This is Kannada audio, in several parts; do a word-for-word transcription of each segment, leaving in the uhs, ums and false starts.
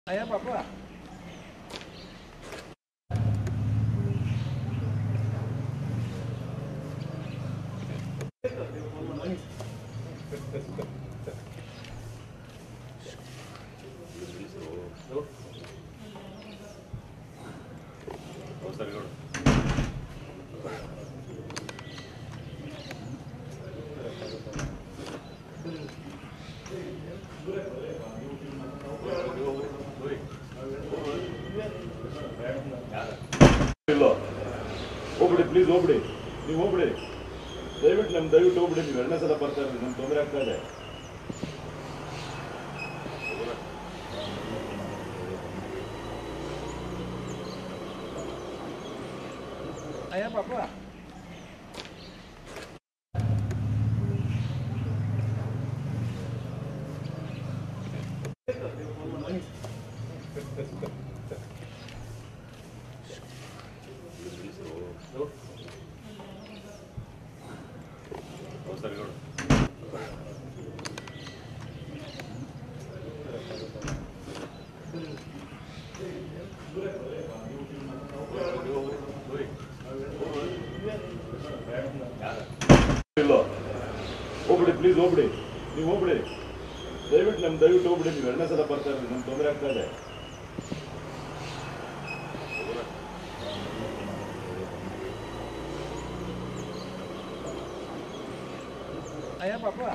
Ayah apa? ಹೋಗ್ಬಿಡಿ ಪ್ಲೀಸ್ ಹೋಗ್ಬಿಡಿ ನೀವು ಹೋಗ್ಬಿಡಿ ದಯವಿಟ್ಟು ನಮ್ಮ ದಯವಿಟ್ಟು ಹೋಗ್ಬಿಡಿ ನೀವು ಎರಡನೇ ಸಲ ಬರ್ತಾ ಇರೋದು ನಮ್ಗೆ ತೊಂದರೆ ಆಗ್ತಾ ಇದೆ. Ayah apa? ಹೋಗ್ಬಿಡಿ ಪ್ಲೀಸ್ ಹೋಗ್ಬಿಡಿ ನೀವು ಹೋಗ್ಬಿಡಿ ದಯವಿಟ್ಟು ನಮ್ಮ ದಯವಿಟ್ಟು ಹೋಗ್ಬಿಡಿ ನೀವು ಎರಡನೇ ಸಲ ಬರ್ತಾ ಇರೋದು ನಮ್ಗೆ ತೊಂದರೆ ಆಗ್ತಾ ಇದೆ. Ayah apa?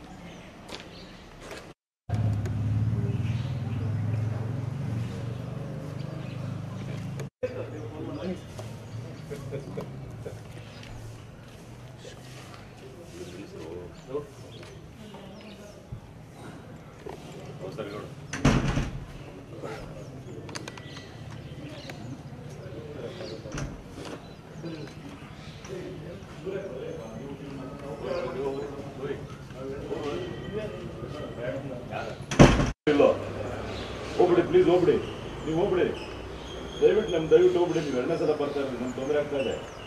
ಹೋಗ್ಬಿಡಿ ಪ್ಲೀಸ್ ಹೋಗ್ಬಿಡಿ ನೀವು ಹೋಗ್ಬಿಡಿ ದಯವಿಟ್ಟು ನಮ್ಮ ದಯವಿಟ್ಟು ಹೋಗ್ಬಿಡಿ ನೀವು ಎರಡನೇ ಸಲ ಬರ್ತಾ ಇರೋದು ನಮ್ಗೆ ತೊಂದರೆ ಆಗ್ತಾ ಇದೆ.